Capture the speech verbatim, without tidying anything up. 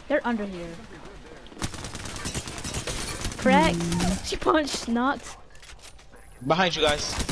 They're under here. Correct. Mm. She punched, knocked. Behind you guys.